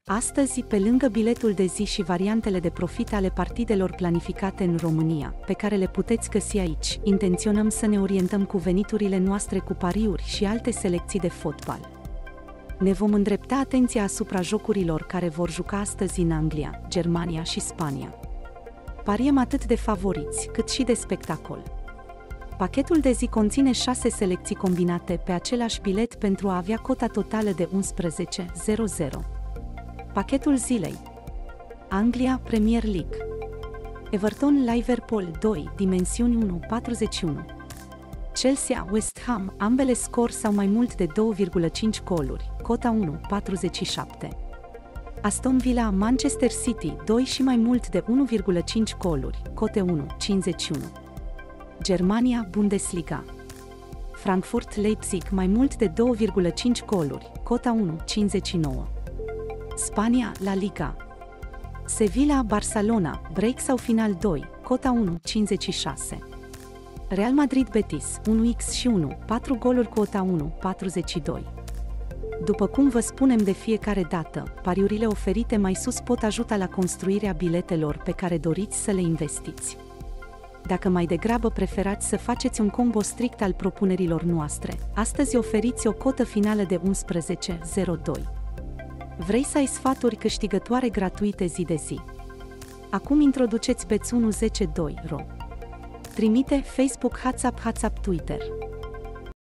Astăzi, pe lângă biletul de zi și variantele de profit ale partidelor planificate în România, pe care le puteți găsi aici, intenționăm să ne orientăm cu veniturile noastre cu pariuri și alte selecții de fotbal. Ne vom îndrepta atenția asupra jocurilor care vor juca astăzi în Anglia, Germania și Spania. Pariem atât de favoriți, cât și de spectacol. Pachetul de zi conține 6 selecții combinate pe același bilet pentru a avea cota totală de 11,00. Pachetul zilei: Anglia Premier League, Everton Liverpool 2, dimensiuni 1,41. Chelsea West Ham, ambele scor sau mai mult de 2,5 goluri, cota 1,47. Aston Villa Manchester City 2 și mai mult de 1,5 goluri, cote 1,51. Germania Bundesliga, Frankfurt Leipzig mai mult de 2,5 goluri, cota 1,59. Spania La Liga, Sevilla Barcelona, break sau final 2, cota 1,56. Real Madrid Betis 1x și 1, 4 goluri, cota 1,42. După cum vă spunem de fiecare dată, pariurile oferite mai sus pot ajuta la construirea biletelor pe care doriți să le investiți. Dacă mai degrabă preferați să faceți un combo strict al propunerilor noastre, astăzi oferiți o cotă finală de 11,02. Vrei să ai sfaturi câștigătoare gratuite zi de zi? Acum introduceți Bet112 Trimite Facebook, WhatsApp, Twitter.